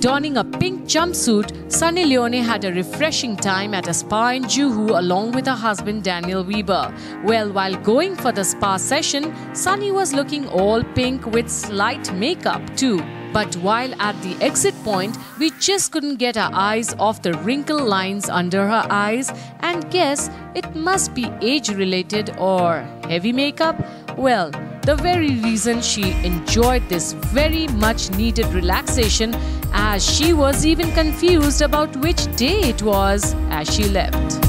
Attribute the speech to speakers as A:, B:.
A: Donning a pink jumpsuit, Sunny Leone had a refreshing time at a spa in Juhu along with her husband Daniel Weber. Well, while going for the spa session, Sunny was looking all pink with slight makeup too. But while at the exit point, we just couldn't get our eyes off the wrinkle lines under her eyes and guess it must be age-related or heavy makeup. Well, the very reason she enjoyed this very much needed relaxation, as she was even confused about which day it was as she left.